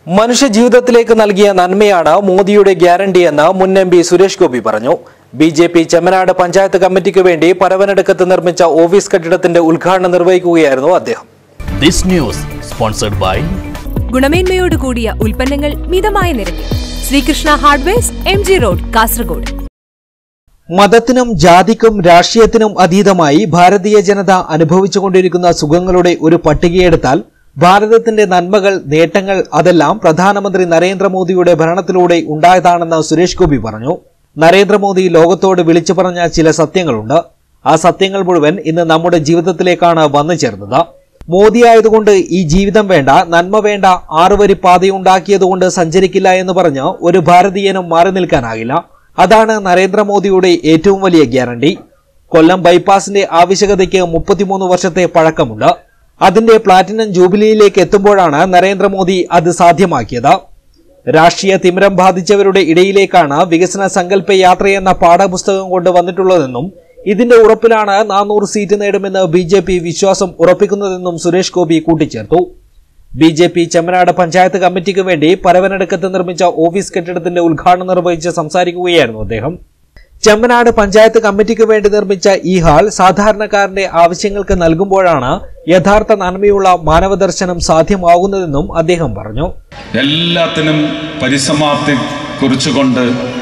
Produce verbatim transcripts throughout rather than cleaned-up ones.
മനുഷ്യ ജീവിതത്തിലേക്ക് നൽകിയ നന്മയാണ് മോദിയുടെ ഗ്യാരണ്ടിയെന്ന് മുൻ എം പി സുരേഷ് ഗോപി പറഞ്ഞു. B J P Chemmanad panchayat കമ്മിറ്റിക്ക് വേണ്ടി പരവനടുക്കത്ത് നിർമ്മിച്ച ഓഫീസ് കെട്ടിടത്തിന്റെ ഉദ്ഘാടനം നിർവഹിക്കുകയായിരുന്നു അദ്ദേഹം. This news sponsored by ഗുണമേന്മയോട് കൂടിയ ഉൽപ്പന്നങ്ങൾ മിതമായ നിരക്കിൽ Srikrishna hardwares, M G road, Kasaragod. മതത്തിനും ജാതിക്കും രാഷ്ട്രീയത്തിനും അതീതമായി ഭാരതീയ ജനത അനുഭവിച്ചുകൊണ്ടിരിക്കുന്ന സുഖങ്ങളുടെ ഒരു പട്ടികയെടുത്താൽ ഭാരതത്തിന്റെ നന്മകൾ, നേട്ടങ്ങൾ അതെല്ലാം പ്രധാനമന്ത്രി നരേന്ദ്രമോദിയുടെ ഭരണത്തിലൂടെ ഉണ്ടായതാണെന്ന് സുരേഷ് ഗോപി പറഞ്ഞു. നരേന്ദ്രമോദി ലോകത്തോട് വിളിച്ചു പറഞ്ഞ ചില സത്യങ്ങളുണ്ട്. ആ സത്യങ്ങൾ മുഴുവൻ ഇന്ന് നമ്മുടെ ജീവിതത്തിലേക്കാണ് വന്നു ചേർന്നത്. മോദി ആയതുകൊണ്ട് ഈ ജീവിതം വേണ്ട, നന്മ വേണ്ട, ആറുവരി പാതയുണ്ടാക്കിയതുകൊണ്ട് സഞ്ചരിക്കില്ല എന്ന് പറഞ്ഞ് ഒരു ഭാരതീയനും മാറി നിൽക്കാനാകില്ല. അതാണ് നരേന്ദ്രമോദിയുടെ ഏറ്റവും വലിയ ഗ്യാരണ്ടി. കൊല്ലം ബൈപ്പാസിന്റെ ആവശ്യകതയ്ക്ക് മുപ്പത്തിമൂന്ന് വർഷത്തെ പഴക്കമുണ്ട്. അതിന്റെ പ്ലാറ്റിനം ജൂബിലിയിലേക്ക് എത്തുമ്പോഴാണ് നരേന്ദ്രമോദി അത് സാധ്യമാക്കിയത്. രാഷ്ട്രീയ തിമിരം ബാധിച്ചവരുടെ ഇടയിലേക്കാണ് വികസന സങ്കല്പ യാത്രയെന്ന പാഠപുസ്തകം കൊണ്ടുവന്നിട്ടുള്ളതെന്നും ഇതിന്റെ ഉറപ്പിലാണ് നാനൂറ് സീറ്റ് നേടുമെന്ന് ബി ജെ പി വിശ്വാസം ഉറപ്പിക്കുന്നതെന്നും സുരേഷ് ഗോപി കൂട്ടിച്ചേർത്തു. B J P Chemmanad panchayat കമ്മിറ്റിക്ക് വേണ്ടി പരവനടുക്കത്ത് നിർമ്മിച്ച ഓഫീസ് കെട്ടിടത്തിന്റെ ഉദ്ഘാടനം നിർവഹിച്ച് സംസാരിക്കുകയായിരുന്നു അദ്ദേഹം. ചെമ്മനാട് പഞ്ചായത്ത് കമ്മിറ്റിക്ക് വേണ്ടി നിർമ്മിച്ച ഈ ഹാൾ സാധാരണക്കാരന്റെ ആവശ്യങ്ങൾക്ക് നൽകുമ്പോഴാണ് യഥാർത്ഥ നന്മയുള്ള മാനവദർശനം സാധ്യമാകുന്നതെന്നും അദ്ദേഹം പറഞ്ഞു. എല്ലാത്തിനും പരിസമാപ്തി കുറിച്ചുകൊണ്ട്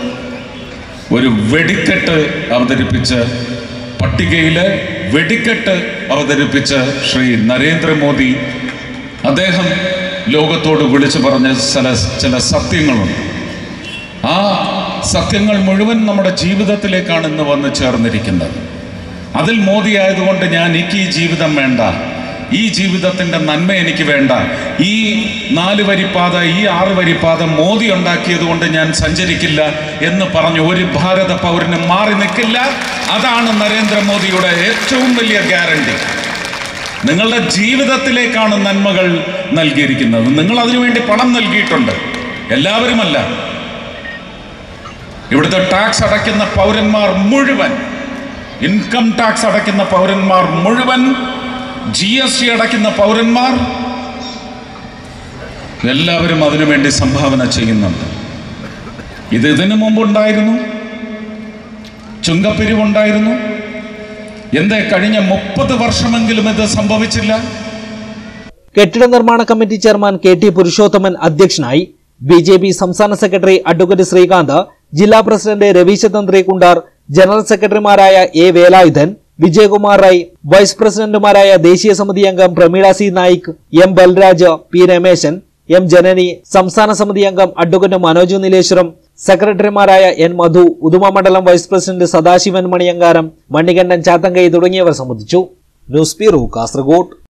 ഒരു വെടിക്കെട്ട് അവതരിപ്പിച്ച് പട്ടികയിലെ വെടിക്കെട്ട് അവതരിപ്പിച്ച ശ്രീ നരേന്ദ്രമോദി അദ്ദേഹം ലോകത്തോട് വിളിച്ചു പറഞ്ഞ ചില ചില സത്യങ്ങളുണ്ട്. ആ സത്യങ്ങൾ മുഴുവൻ നമ്മുടെ ജീവിതത്തിലേക്കാണ് ഇന്ന് വന്ന് ചേർന്നിരിക്കുന്നത്. അതിൽ മോദി ആയതുകൊണ്ട് ഞാൻ എനിക്ക് ഈ ജീവിതം വേണ്ട, ഈ ജീവിതത്തിൻ്റെ നന്മ എനിക്ക് വേണ്ട, ഈ നാല് വരിപ്പാത, ഈ ആറ് വരിപ്പാത മോദി ഉണ്ടാക്കിയത് കൊണ്ട് ഞാൻ സഞ്ചരിക്കില്ല എന്ന് പറഞ്ഞു ഒരു ഭാരത പൗരന് മാറി നിൽക്കില്ല. അതാണ് നരേന്ദ്രമോദിയുടെ ഏറ്റവും വലിയ ഗ്യാരണ്ടി. നിങ്ങളുടെ ജീവിതത്തിലേക്കാണ് നന്മകൾ നൽകിയിരിക്കുന്നത്. നിങ്ങൾ അതിനുവേണ്ടി പണം നൽകിയിട്ടുണ്ട്, എല്ലാവരുമല്ല. ഇവിടുത്തെ ടാക്സ് അടയ്ക്കുന്ന പൗരന്മാർ മുഴുവൻ, ഇൻകം ടാക്സ് അടയ്ക്കുന്ന പൗരന്മാർ മുഴുവൻ, ജി എസ് ടി അടയ്ക്കുന്ന പൗരന്മാർ എല്ലാവരും അതിനുവേണ്ടി സംഭാവന ചെയ്യുന്നുണ്ട്. ഇത് ഇതിനു മുമ്പുണ്ടായിരുന്നു, ചുങ്കപ്പിരിവുണ്ടായിരുന്നു. എന്തേ കഴിഞ്ഞ മുപ്പത് വർഷമെങ്കിലും ഇത് സംഭവിച്ചില്ല? കെട്ടിട നിർമ്മാണ committee chairman K T Purushothaman അധ്യക്ഷനായി. ബി ജെ പി സംസ്ഥാന സെക്രട്ടറി അഡ്വക്കേറ്റ് ശ്രീകാന്ത്, ജില്ലാ പ്രസിഡന്റ് രവീശതന്ത്രി കുണ്ടാർ, ജനറൽ സെക്രട്ടറിമാരായ എ വേലായുധൻ, വിജയകുമാർ റായ്, വൈസ് പ്രസിഡന്റുമാരായ ദേശീയ സമിതി അംഗം Prameela C Naik, M Balraj, P Rameshan, M Janani, സംസ്ഥാന സമിതി അംഗം അഡ്വക്കേറ്റ് മനോജ് നീലേശ്വരം, സെക്രട്ടറിമാരായ എൻ മധു, ഉദുമ മണ്ഡലം വൈസ് പ്രസിഡന്റ് സദാശിവൻ മണിയങ്കാരം, മണികണ്ഠൻ ചാത്തങ്കൈ തുടങ്ങിയവർ സംബന്ധിച്ചു. News bureau, Kasaragod.